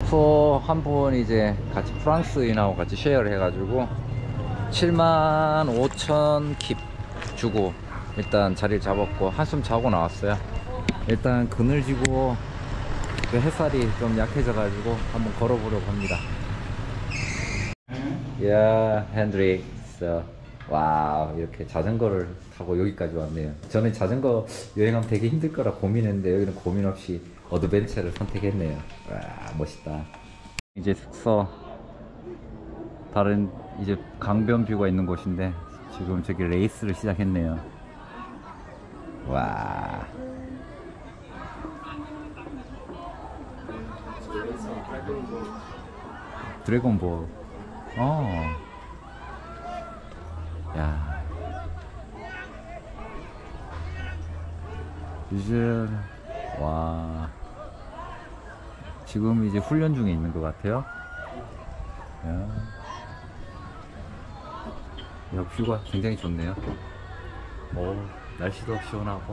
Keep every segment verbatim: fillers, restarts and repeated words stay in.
숙소 한 분 이제 같이 프랑스인하고 같이 쉐어를 해가지고 칠만 오천 킵 주고 일단 자리를 잡았고 한숨 자고 나왔어요. 일단 그늘지고 그 햇살이 좀 약해져 가지고 한번 걸어보려고 합니다. 야, 핸드릭스. 와우, 이렇게 자전거를 타고 여기까지 왔네요. 저는 자전거 여행하면 되게 힘들 거라 고민했는데 여기는 고민 없이 어드벤처를 선택했네요. 와, 멋있다. 이제 숙소, 다른 이제 강변뷰가 있는 곳인데 지금 저기 레이스를 시작했네요. 와. 드래곤볼. 어. 야. 이제 와. 지금 이제 훈련 중에 있는 것 같아요. 야. 야, 뷰가 굉장히 좋네요. 오, 날씨도 시원하고.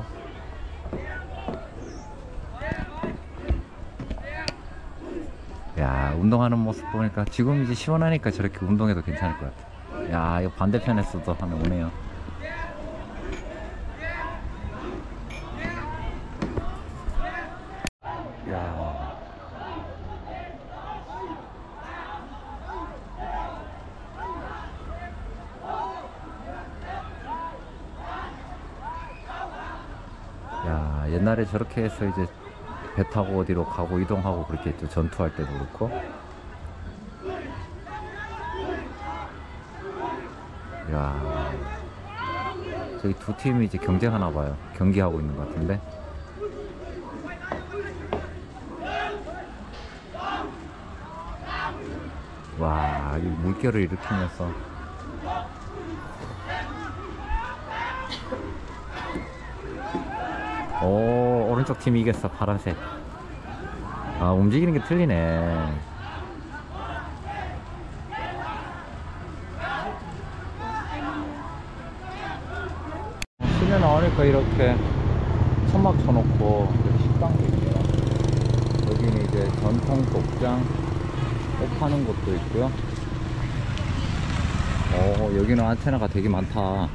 야, 운동하는 모습 보니까 지금 이제 시원하니까 저렇게 운동해도 괜찮을 것 같아. 야, 이거 반대편에서도 하나 오네요. 야. 야, 옛날에 저렇게 해서 이제 배 타고 어디로 가고 이동하고 그렇게 했죠. 전투할 때도 그렇고. 야, 저기 두 팀이 이제 경쟁하나 봐요. 경기하고 있는 것 같은데. 와, 이 물결을 일으키면서. 오, 오른쪽 팀이 이겼어. 파란색. 아, 움직이는 게 틀리네. 시내 나오니까 이렇게 천막 쳐놓고 식당도 있네요. 여기는 이제 전통 복장 옷 파는 곳도 있고요. 오, 여기는 안테나가 되게 많다.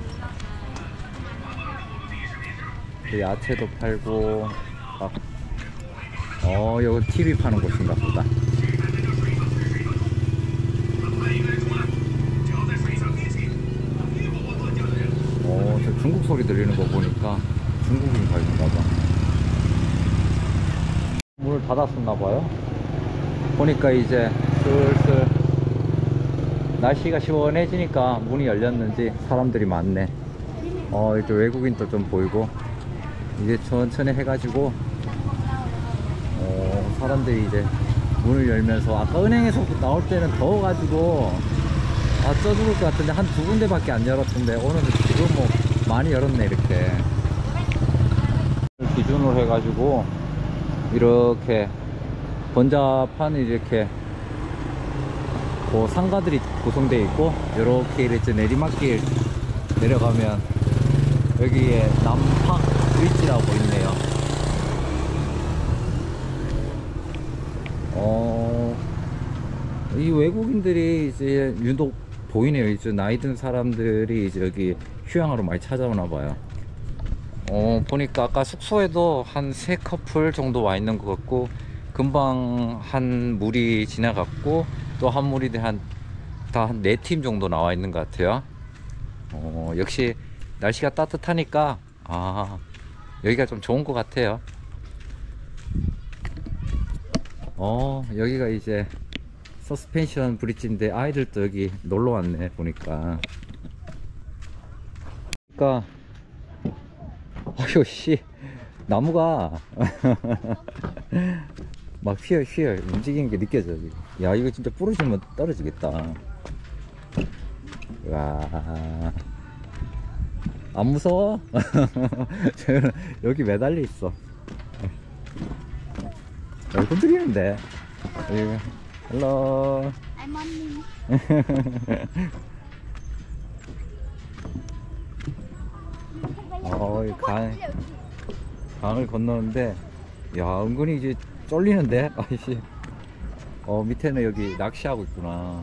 야채도 팔고, 막, 어, 여기 티비 파는 곳인가 보다. 어, 저 중국 소리 들리는 거 보니까 중국인 가게인가 봐. 문을 닫았었나 봐요. 보니까 이제 슬슬 날씨가 시원해지니까 문이 열렸는지 사람들이 많네. 어, 이제 외국인도 좀 보이고. 이제 천천히 해가지고 어, 사람들이 이제 문을 열면서 아까 은행에서 나올 때는 더워가지고 아, 쪄 죽을 것 같은데 한 두 군데밖에 안 열었던데 오늘은 지금 뭐 많이 열었네. 이렇게 기준으로 해가지고 이렇게 번잡한 이렇게 그 상가들이 구성되어 있고, 이렇게 이렇게 내리막길 내려가면 여기에 남팍 브릿지라고 있네요. 어, 이 외국인들이 이제 유독 보이네요. 이제 나이 든 사람들이 이제 여기 휴양하러 많이 찾아오나 봐요. 어, 보니까 아까 숙소에도 한 세 커플 정도 와 있는 것 같고, 금방 한 무리 지나갔고, 또 한 무리 한 다 한 네 팀 정도 나와 있는 것 같아요. 어, 역시 날씨가 따뜻하니까 아, 여기가 좀 좋은 것 같아요. 어, 여기가 이제 서스펜션 브릿지인데 아이들도 여기 놀러 왔네 보니까. 그러니까 어휴 씨, 나무가 막 휘어 휘어 움직이는 게 느껴져. 야, 이거 진짜 부러지면 떨어지겠다. 와, 안 무서워? 여기 매달려 있어. 여기 흔들리는데. 헬로. I'm on 어, 이 강, 강을 건너는데, 야, 은근히 이제 쫄리는데? 아이씨. 어, 밑에는 여기 낚시하고 있구나.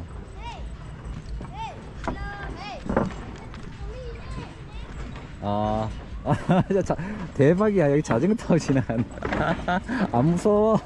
아, 아, 자, 대박이야. 여기 자전거 타고 지나간다. 안 무서워.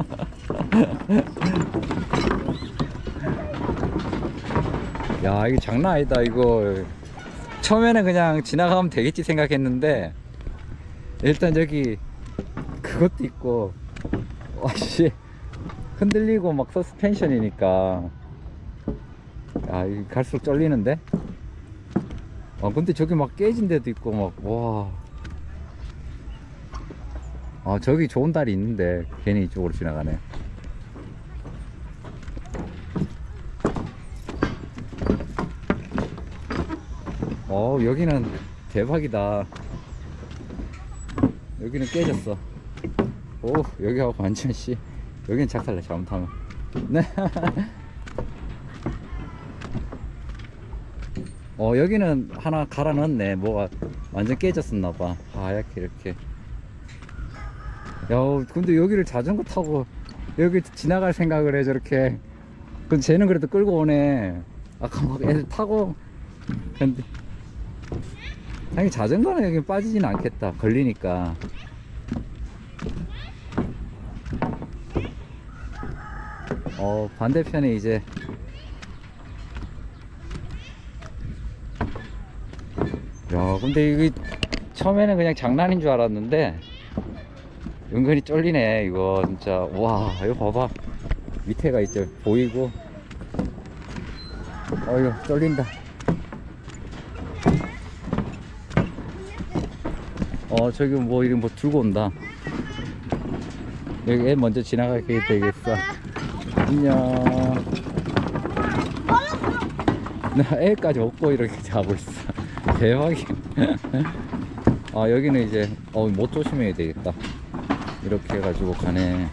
야, 이거 장난 아니다, 이거. 처음에는 그냥 지나가면 되겠지 생각했는데, 일단 여기, 그것도 있고, 와씨, 흔들리고 막 서스펜션이니까. 야, 이거 갈수록 쫄리는데? 아, 근데 저기 막 깨진 데도 있고, 막, 와. 아, 저기 좋은 다리 있는데, 괜히 이쪽으로 지나가네. 어, 여기는 대박이다. 여기는 깨졌어. 오, 여기하고 완전 씨. 여기는 작살나, 잘못하면. 네. 어, 여기는 하나 갈아 넣었네. 뭐가 완전 깨졌었나봐. 하얗게 이렇게. 야, 근데 여기를 자전거 타고 여기 지나갈 생각을 해, 저렇게. 근데 쟤는 그래도 끌고 오네. 아까 막 애들 타고. 근데 당연히 자전거는 여기 빠지진 않겠다. 걸리니까. 어, 반대편에 이제 야, 근데 이게 처음에는 그냥 장난인 줄 알았는데 은근히 쫄리네 이거 진짜. 와, 이거 봐봐. 밑에가 이제 보이고. 어, 이거 쫄린다. 어, 저기 뭐 이런 뭐 들고 온다. 여기 애 먼저 지나가게 되겠어. 안녕. 나 애까지 업고 이렇게 자고 있어. 대박이야. 아, 여기는 이제 어, 못 조심해야 되겠다. 이렇게 해가지고 가네.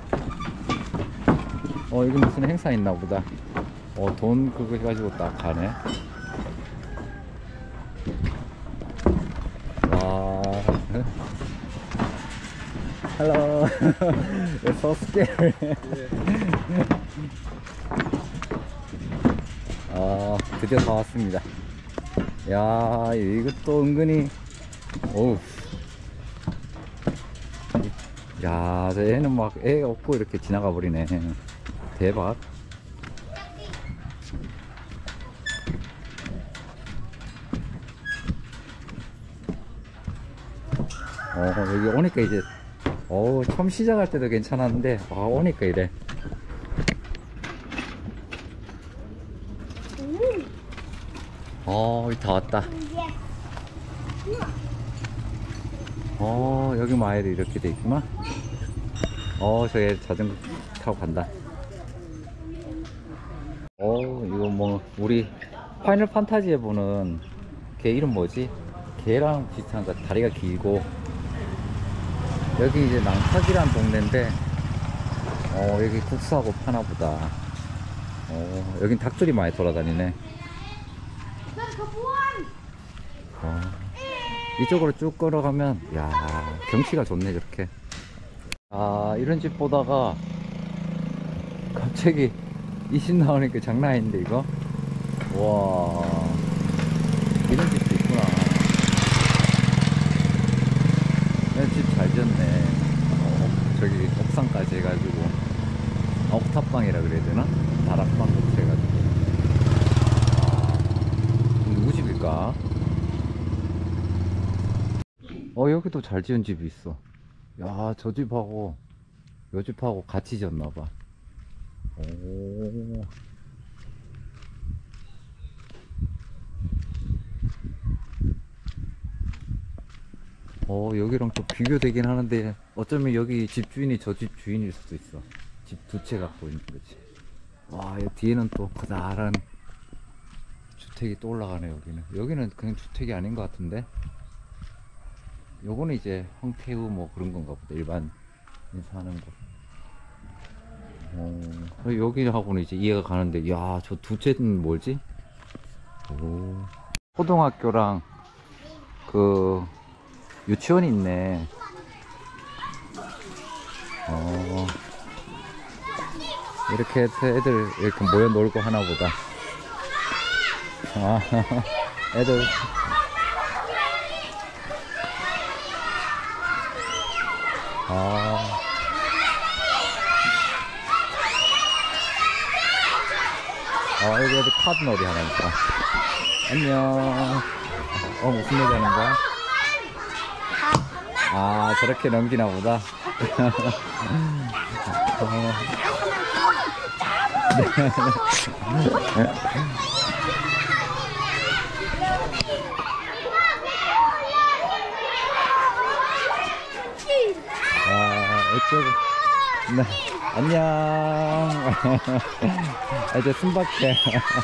어, 여기 무슨 행사 있나 보다. 어, 돈 그거 해가지고 딱 가네. 와. Hello. It's so scary. 아, 드디어 다 왔습니다. 야, 이것도 은근히. 어우. 야, 저 애는 막 애 업고 이렇게 지나가 버리네. 대박. 어, 여기 오니까 이제, 어, 처음 시작할 때도 괜찮았는데, 아, 오니까 이래. 어, 다 왔다. 어, 여기 마을이 이렇게 돼 있구나. 어, 저기 자전거 타고 간다. 어, 이거 뭐 우리 파이널 판타지에 보는 걔 이름 뭐지? 걔랑 비슷한 거. 다리가 길고. 여기 이제 낭탁이란 동네인데, 어, 여기 국수하고 파나보다. 어, 여긴 닭들이 많이 돌아다니네. 어, 이쪽으로 쭉 걸어가면, 야, 경치가 좋네 저렇게. 아, 이런 집 보다가 갑자기 이 집 나오니까 장난 아닌데 이거. 와, 이런 집도 있구나. 이런 집 잘 지었네. 어, 저기 옥상까지 해가지고. 아, 옥탑방이라 그래야 되나? 다락방 같이 해가지고. 아, 누구 집일까? 어, 여기도 잘 지은 집이 있어. 야, 저 집하고 요 집하고 같이 지었나봐. 오. 어, 여기랑 또 비교되긴 하는데 어쩌면 여기 집주인이 저 집 주인일 수도 있어. 집 두 채 갖고 있는 거지. 와, 이 뒤에는 또 커다란 주택이 또 올라가네. 여기는 여기는 그냥 주택이 아닌 것 같은데. 요거는 이제 황태우 뭐 그런 건가 보다. 일반 사는 곳. 어, 여기하고는 이제 이해가 가는데, 야, 저 두 채는 뭐지? 오, 초등학교랑 그 유치원이 있네. 어, 이렇게 해서 애들 이렇게 모여 놀고 하나 보다. 아, 애들. 아. 아, 여기 애들 카드 놀이 하나 있다. 안녕. 어, 무슨 놀이 하는 거야? 아, 저렇게 넘기나 보다. 어. 아, 이쪽. 네, 안녕. 이제 숨밖에.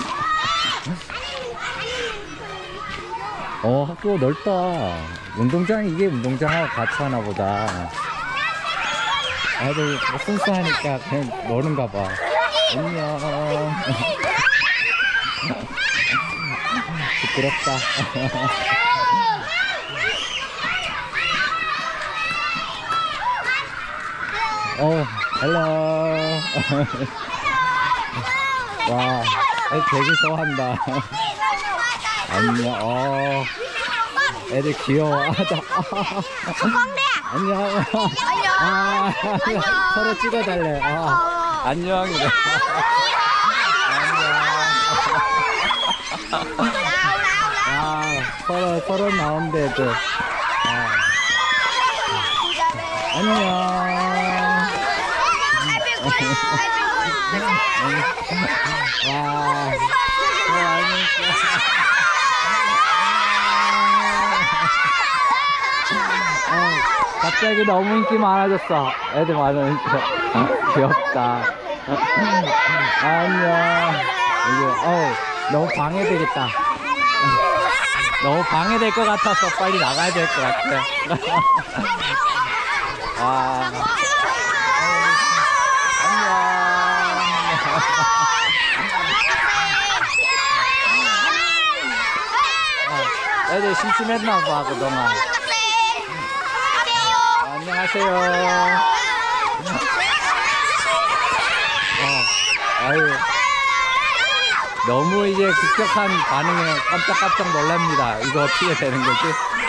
어, 학교 넓다. 운동장, 이게 운동장하고 같이 하나 보다. 애들 순수하니까 그냥 노는가 봐. 안녕. 부끄럽다. 어, 헬로. 와, 애들 되게 좋아한다. 안녕. 어, 애들 귀여워. 안녕. 아, 서로 찍어달래. 아, 안녕이래. 안녕. 아, 서로, 서로 나온대, 애들. 아. 안녕. 와, 어, 갑자기 너무 인기 많아졌어. 애들 많으니까. 귀엽다. 안녕. 이게, 어, 너무 방해되겠다. 너무 방해될 것 같아서 빨리 나가야 될 것 같아. 아, 안녕. 애들 심심했나봐 그동안. 안녕하세요. 어, 아유, 너무 이제 급격한 반응에 깜짝깜짝 놀랍니다. 이거 어떻게 되는 거지?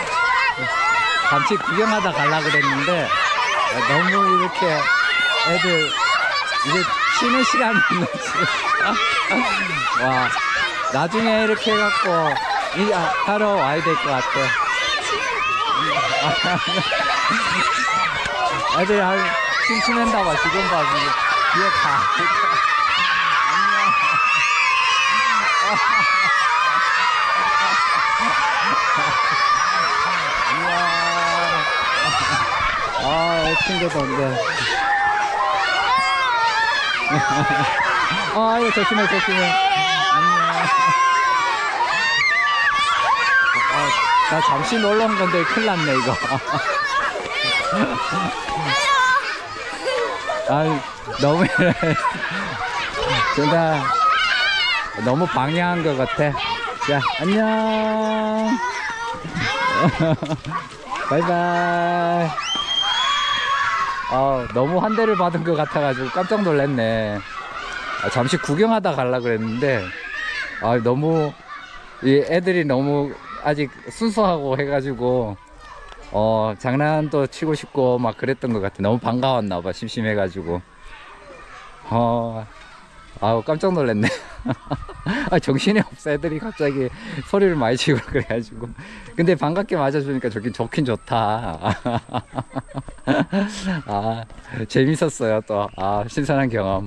잠시 구경하다 갈라 그랬는데 너무 이렇게 애들 이제 쉬는 시간이 있는지. 와, 나중에 이렇게 해갖고 이 하러 와야 될 것 같아. 애들 한 심심한다 봐. 지금 봐. 뒤에 가. 안녕. 아, 친구도 온대. 아, 이거 조심해, 조심해. 안녕. 아, 나 잠시 놀러 온 건데 큰일 났네, 이거. 아, 너무, 진짜, 너무 방해한 것 같아. 자, 안녕. 바이바이. 아, 너무 환대를 받은 것 같아가지고 깜짝 놀랐네. 아, 잠시 구경하다 가려고 그랬는데, 아, 너무, 이 애들이 너무 아직 순수하고 해가지고, 어, 장난도 치고 싶고 막 그랬던 것 같아. 너무 반가웠나봐. 심심해가지고. 어, 아우, 깜짝 놀랐네. 아, 정신이 없어. 애들이 갑자기 소리를 많이 치고 그래가지고. 근데 반갑게 맞아주니까 좋긴, 좋긴 좋다. 아, 재밌었어요, 또. 아, 신선한 경험.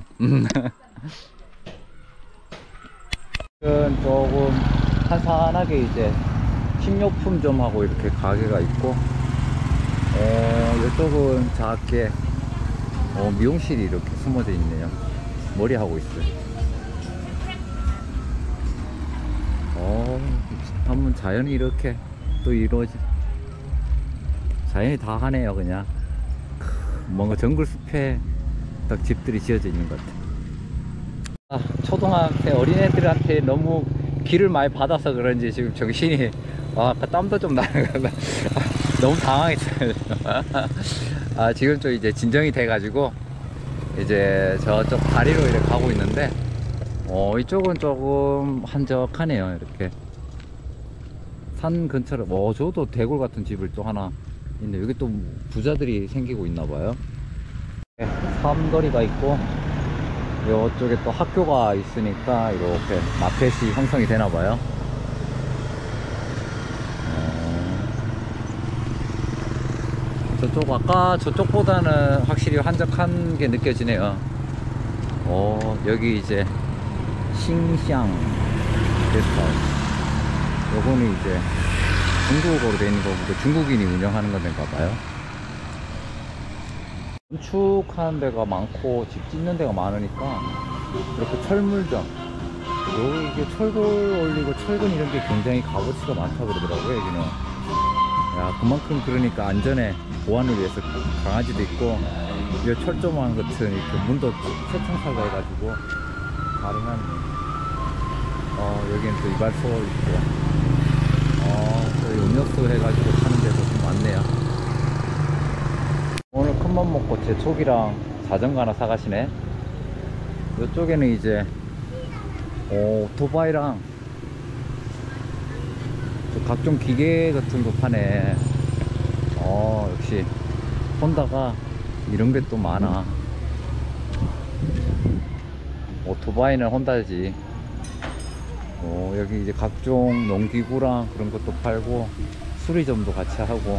조금 한산하게 이제 식료품 좀 하고 이렇게 가게가 있고, 어, 이쪽은 작게 어, 미용실이 이렇게 숨어져 있네요. 머리 하고 있어요. 어, 한번 자연이 이렇게 또 이루어지, 자연이 다 하네요. 그냥 뭔가 정글 숲에 딱 집들이 지어져 있는 것 같아요. 아, 초등학생 어린애들한테 너무 기를 많이 받아서 그런지 지금 정신이, 아, 아까 땀도 좀 나는 거 너무 당황했어요. 아, 지금 좀 이제 진정이 돼가지고 이제 저쪽 다리로 이렇게 가고 있는데, 어, 이쪽은 조금 한적하네요. 이렇게 산 근처로, 어, 저도 대골 같은 집을 또 하나 있네. 여기 또 부자들이 생기고 있나 봐요. 삼거리가 있고, 이쪽에 또 학교가 있으니까 이렇게 마켓이 형성이 되나 봐요. 저쪽 아까 저쪽보다는 확실히 한적한 게 느껴지네요. 어, 여기 이제 싱샹 게스트하우스. 요거는 이제 중국어로 되어 있는 거고 중국인이 운영하는 건가 봐요. 건축하는 데가 많고 집 짓는 데가 많으니까 이렇게 철물점, 여기 이게 철골 올리고 철근 이런 게 굉장히 값어치가 많다고 그러더라고요. 여기는 야, 그만큼 그러니까 안전에 보안을 위해서 강아지도 있고, 이 철조망 같은 이렇게 문도 최첨살로 해가지고 가능한. 어, 여기는 또 이발소 있고, 어, 또 음료수 해가지고 파는 데도 좀 많네요. 오늘 큰맘 먹고 제촉이랑 자전거 하나 사가시네. 이쪽에는 이제 오, 오토바이랑 각종 기계 같은 거 파네. 어, 역시 혼다가 이런 게 또 많아. 오토바이는 혼다지. 어, 여기 이제 각종 농기구랑 그런 것도 팔고 수리점도 같이 하고.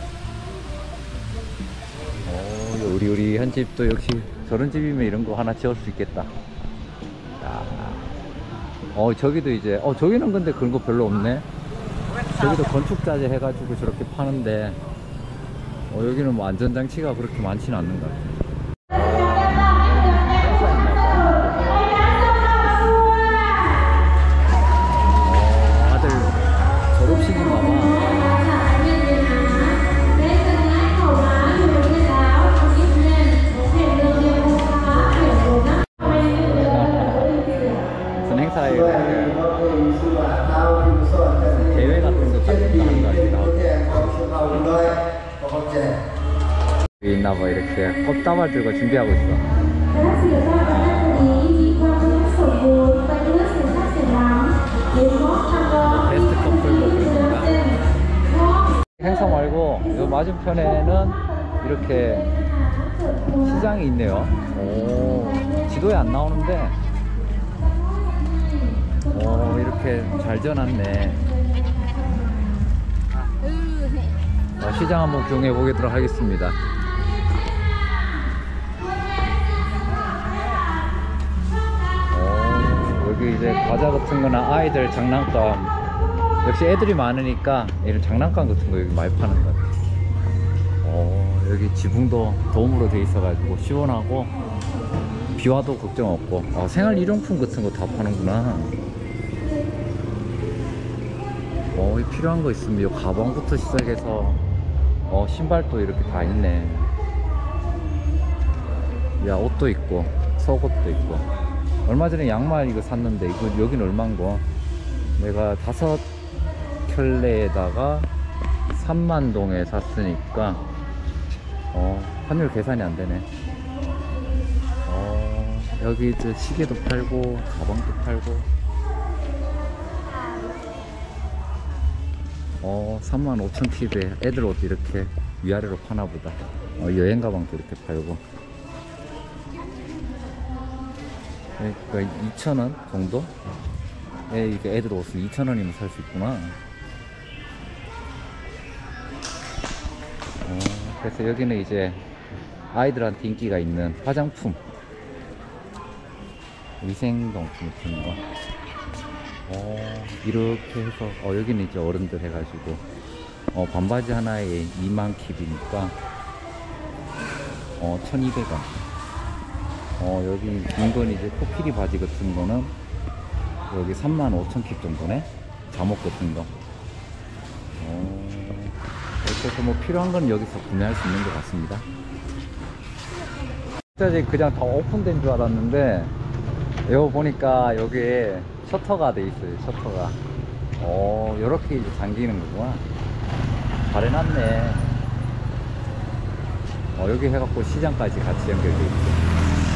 어, 요리요리한 집도 역시 저런 집이면 이런 거 하나 지을 수 있겠다. 야. 어, 저기도 이제 어, 저기는 근데 그런 거 별로 없네. 저기도 건축자재 해가지고 저렇게 파는데, 어, 여기는 뭐 안전장치가 그렇게 많지는 않는 것 같아요. 어, 아들 졸업식인가 봐. 무슨 행사에 대회 같은 거 하는 거 같기도 여기 있나봐. 이렇게 꽃다발 들고 준비하고 있어. 베스트 커플 뭐 그런 건가? 행사 말고 이 맞은편에는 이렇게 시장이 있네요. 오, 지도에 안 나오는데 오, 이렇게 잘 지어놨네. 어, 시장 한번 구경해 보도록 하겠습니다. 오, 여기 이제 과자 같은 거나 아이들 장난감, 역시 애들이 많으니까 이런 장난감 같은 거 여기 많이 파는 것 같아요. 오, 여기 지붕도 도움으로 돼 있어 가지고 시원하고 비와도 걱정 없고. 어, 생활 일용품 같은 거 다 파는구나. 어, 필요한 거 있으면 요 가방부터 시작해서 어, 신발도 이렇게 다 있네. 야, 옷도 있고 속옷도 있고. 얼마 전에 양말 이거 샀는데 이거 여긴 얼마인거? 내가 다섯 켤레에다가 삼만 동에 샀으니까 어, 환율 계산이 안 되네. 어, 여기 저 시계도 팔고 가방도 팔고. 어, 삼만 오천 팁에 애들 옷 이렇게 위아래로 파나보다. 어, 여행 가방도 이렇게 팔고. 그러니까 이천 원 정도? 예, 이게 애들 옷은 이천 원이면 살 수 있구나. 어, 그래서 여기는 이제 아이들한테 인기가 있는 화장품, 위생용품 같은 거. 어, 이렇게 해서 어, 여기는 이제 어른들 해가지고 어, 반바지 하나에 이만 킵이니까 어, 천이백 원. 어, 여기 긴 건 이제 코끼리 바지 같은 거는 여기 삼만 오천 킵 정도네. 잠옷 같은 거. 어, 이렇게 해서 뭐 필요한 건 여기서 구매할 수 있는 것 같습니다. 진짜 그냥 다 오픈된 줄 알았는데 여기 보니까 여기에 셔터가 돼 있어요. 셔터가. 오, 요렇게 이제 잠기는 거구나. 잘 해놨네. 어, 여기 해갖고 시장까지 같이 연결돼 있어.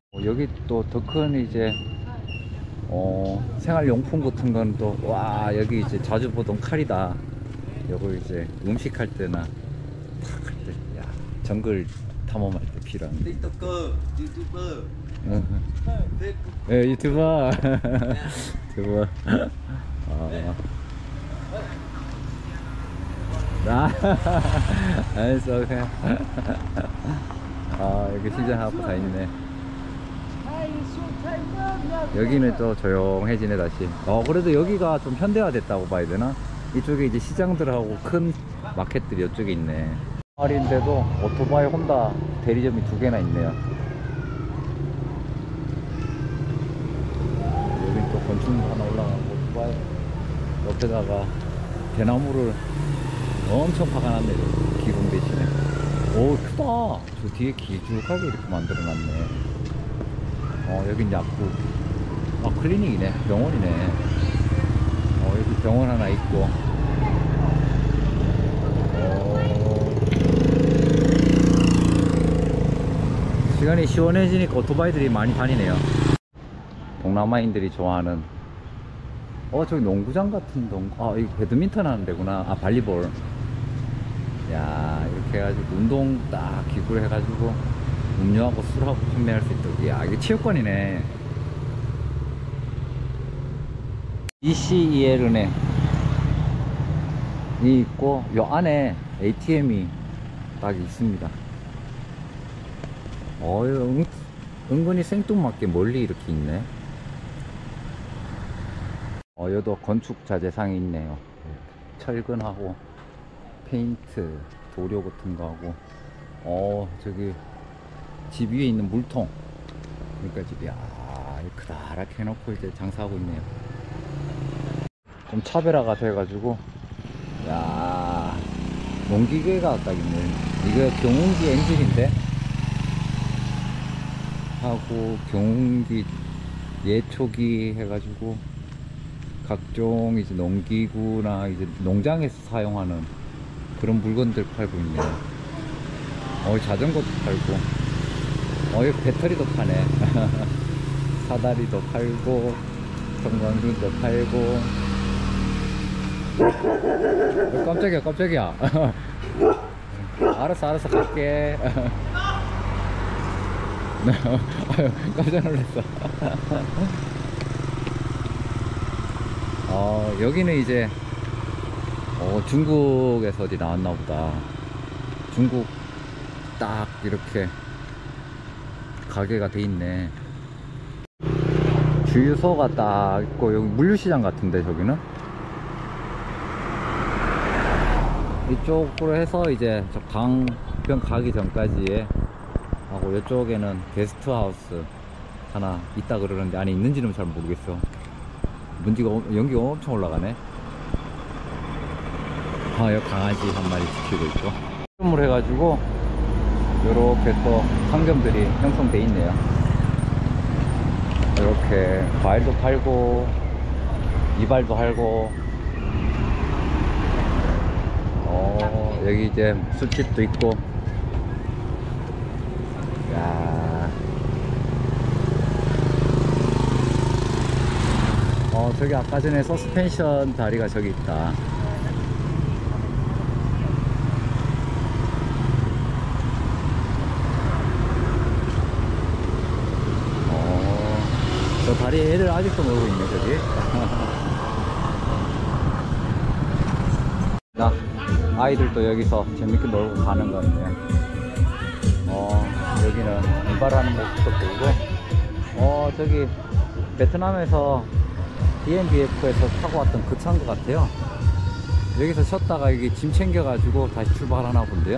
어, 여기 또 더 큰 이제 어, 생활용품 같은 건 또, 와, 여기 이제 자주 보던 칼이다. 요거 이제 음식할 때나 탁 할 때, 야, 정글 탐험할 때 필요한. TikToker, YouTuber, 응. Facebook. 예, 유튜버. 유튜버. 아. 아, 알았어, 그냥. 아, 여기 시장하고 다 있네. 여기는 또 조용해지네, 다시. 어, 그래도 여기가 좀 현대화 됐다고 봐야 되나? 이쪽에 이제 시장들하고 큰 마켓들이 이쪽에 있네. 마을인데도 오토바이 혼다 대리점이 두 개나 있네요. 여기 또 건축물 하나 올라가고 오토바이 옆에다가 대나무를 엄청 박아놨네. 기둥 대신에. 오, 크다. 저 뒤에 길쭉하게 이렇게 만들어놨네. 어, 여긴 약국. 아, 클리닉이네. 병원이네. 어, 여기 병원 하나 있고. 어... 시간이 시원해지니까 오토바이들이 많이 다니네요. 동남아인들이 좋아하는. 어, 저기 농구장 같은 동, 아, 이거 배드민턴 하는 데구나. 아, 발리볼. 야, 이렇게 해가지고 운동 딱 기구를 해가지고 음료하고 술하고 판매할 수 있도록. 야, 이게 체육관이네. 이씨이엘은행 이 있고 요 안에 에이티엠이 딱 있습니다. 어, 은, 은근히 생뚱맞게 멀리 이렇게 있네. 어, 여도 건축 자재상이 있네요. 철근하고 페인트, 도료 같은 거 하고. 어, 저기 집 위에 있는 물통. 그러니까 집이, 야, 크다랗게 해놓고 이제 장사하고 있네요. 좀 차별화가 돼가지고, 야, 농기계가 딱 있네. 이거 경운기 엔진인데 하고 경운기 예초기 해가지고 각종 이제 농기구나 이제 농장에서 사용하는 그런 물건들 팔고 있네요. 어, 자전거도 팔고, 어, 여기 배터리도 파네. 사다리도 팔고, 정광균도 팔고. 어, 깜짝이야, 깜짝이야. 알았어, 알았어, 갈게. 깜짝 놀랐어. 어, 여기는 이제 어, 중국에서 어디 나왔나 보다. 중국 딱 이렇게 가게가 돼 있네. 주유소가 딱 있고, 여기 물류시장 같은데, 저기는? 이쪽으로 해서 이제 저 강변 가기 전까지에 하고, 이쪽에는 게스트하우스 하나 있다 그러는데, 안에 있는지는 잘 모르겠어. 문지가, 연기가 엄청 올라가네. 아, 여기 강아지 한 마리 지키고 있고. 선물 해가지고 요렇게 또 상점들이 형성돼 있네요. 이렇게 과일도 팔고 이발도 팔고. 어, 여기 이제 술집도 있고. 야, 어, 저기 아까 전에 서스펜션 다리가 저기 있다. 저 다리 애들 아직도 놀고 있네, 저기. 나 아이들도 여기서 재밌게 놀고 가는 것 같네요. 어, 여기는 이발하는 모습도 보이고. 어, 저기 베트남에서 디엠비에프에서 타고 왔던 그 차인 것 같아요. 여기서 쉬었다가 여기 짐 챙겨가지고 다시 출발하나 본데요.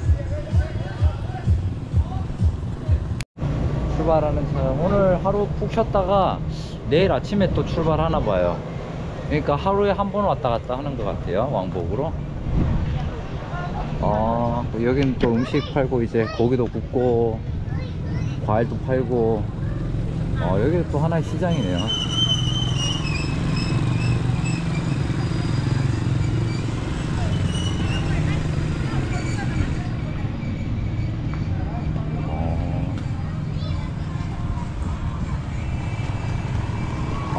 출발하는 차. 오늘 하루 푹 쉬었다가 내일 아침에 또 출발하나 봐요. 그러니까 하루에 한 번 왔다 갔다 하는 것 같아요, 왕복으로. 아, 여기는 또 음식 팔고 이제 고기도 굽고 과일도 팔고. 어, 여기는 또 하나의 시장이네요.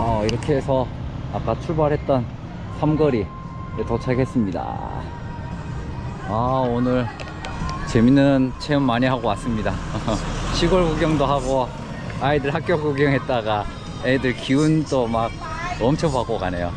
어, 이렇게 해서 아까 출발했던 삼거리에 도착했습니다. 아, 오늘 재밌는 체험 많이 하고 왔습니다. 시골 구경도 하고 아이들 학교 구경했다가 애들 기운도 막 엄청 받고 가네요.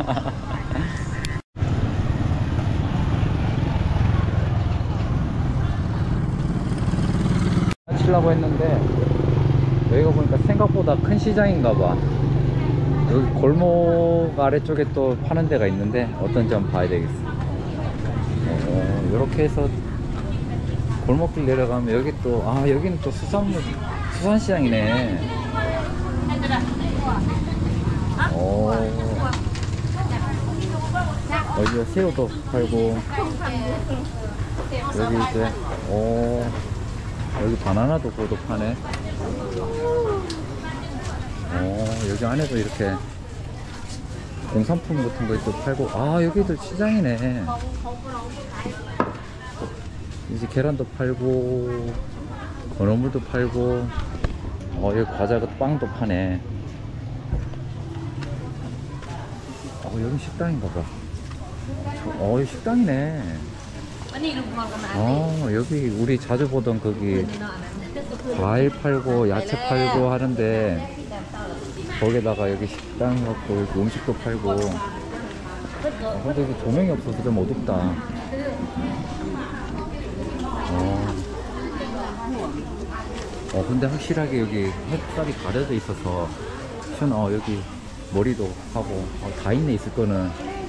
치려고 했는데 여기가 보니까 생각보다 큰 시장인가봐. 여기 골목 아래쪽에 또 파는 데가 있는데 어떤지 한번 봐야 되겠어. 어, 이렇게 해서 골목길 내려가면 여기 또, 아, 여기는 또 수산물, 수산시장이네. 어, 여기가 새우도 팔고, 여기 이제, 오, 여기 바나나도 그것도 파네. 어, 여기 안에도 이렇게 공산품 같은 거 또 팔고, 아, 여기도 시장이네. 이제 계란도 팔고, 건어물도 팔고, 어, 여기 과자, 빵도 파네. 어, 여기 식당인가봐. 어, 여기 식당이네. 어, 여기 우리 자주 보던 거기 과일 팔고 야채 팔고 하는데 거기다가 여기 식당 갖고 여기 음식도 팔고. 어, 근데 여기 조명이 없어서 좀 어둡다. 어, 어 근데 확실하게 여기 햇살이 가려져 있어서 시원. 어, 여기 머리도 하고, 어, 다 있네. 있을 거는.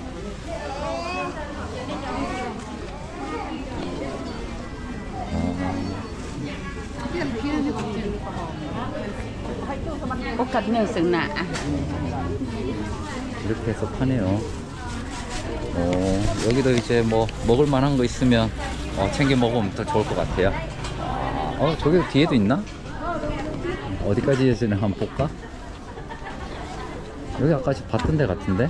이렇게 해서 파네요. 어, 여기도 이제 뭐 먹을 만한 거 있으면 어, 챙겨 먹으면 더 좋을 것 같아요. 어, 저기 뒤에도 있나? 어디까지 해서는 한번 볼까? 여기 아까 봤던 데 같은데?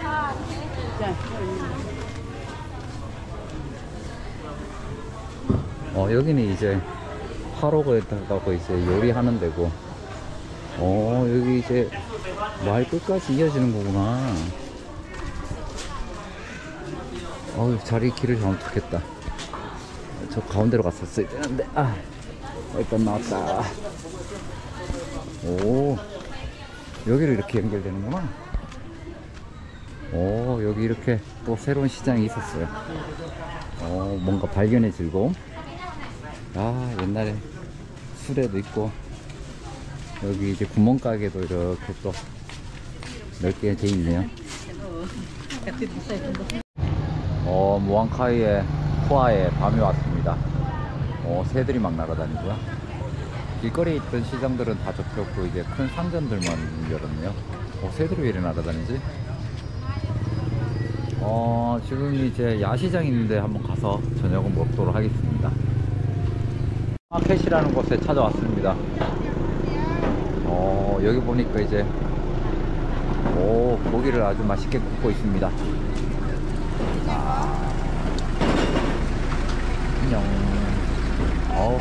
어, 여기는 이제 화로에다가 이제 요리하는 데고. 어, 여기 이제 마을 끝까지 이어지는 거구나. 어우, 자리 길을 잘못 찾겠다. 저 가운데로 갔었어야 되는데. 아, 일단 나왔다. 오, 여기로 이렇게 연결되는구나. 오, 여기 이렇게 또 새로운 시장이 있었어요. 어, 뭔가 발견의 즐거움. 아, 옛날에 수레도 있고, 여기 이제 구멍가게도 이렇게 또 넓게 돼 있네요. 어, 무앙카이의 후아에 밤이 왔습니다. 어, 새들이 막 날아다니고요. 길거리에 있던 시장들은 다 접혔고 이제 큰 상점들만 열었네요. 어, 새들이 왜 이래 날아다니지? 어, 지금 이제 야시장 있는데 한번 가서 저녁을 먹도록 하겠습니다. 마켓이라는 곳에 찾아왔습니다. 어, 여기 보니까 이제 오, 고기를 아주 맛있게 굽고 있습니다. 아, 안녕. 어우.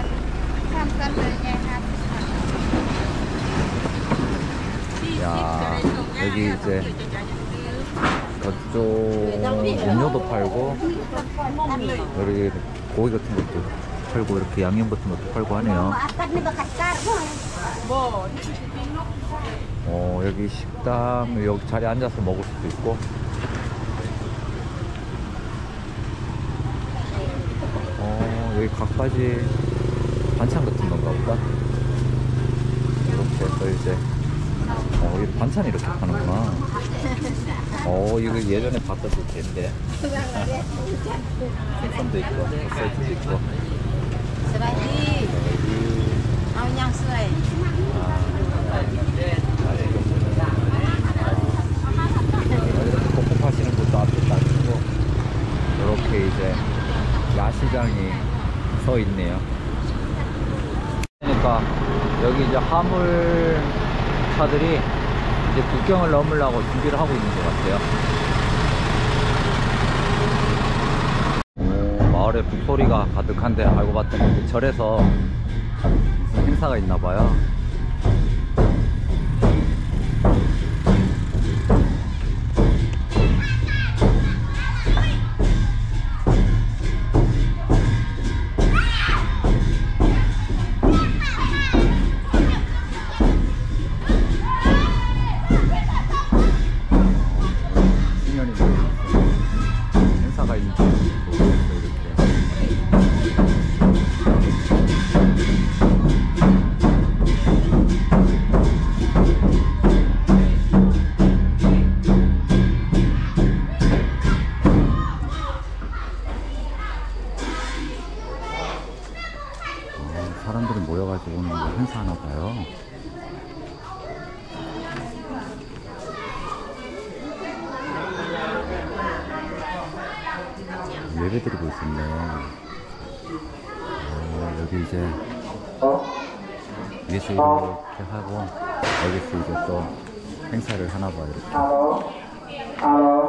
야, 여기 이제 저쪽 음료도 팔고 여기 고기 같은 것도 팔고 이렇게 양념 같은 것도 팔고 하네요. 어, 여기 식당, 여기 자리에 앉아서 먹을 수도 있고. 어, 여기 각가지 반찬 같은 건가 보다. 이렇게 해서 이제 어, 여기 반찬이 이렇게 파는구나. 어, 이거 예전에 봤던 그 개인데. 생선도 있고, 소세지도 있고. Selaji, mau yang selai. 이렇게 볶음 파시는 곳도 앞에 딱 있고, 이렇게 이제 야시장이 서 있네요. 그러니까 여기 이제 화물차들이 이제 국경을 넘으려고 준비를 하고 있는 것 같아요. 오, 마을에 북소리가 가득한데 알고 봤더니 절에서 무슨 행사가 있나봐요. 예배 드리고 있었네. 아, 여기 이제 예수 이렇게 하고 여기서 이제 또 행사를 하나 봐 이렇게.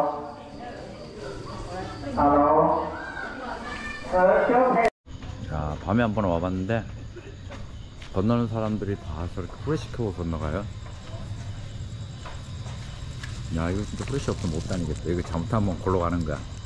자, 밤에 한번 와봤는데 건너는 사람들이 다 저렇게 후레쉬 켜고 건너가요. 야, 이거 진짜 후레쉬 없으면 못 다니겠다. 이거 잘못하면 골로 가는 거야.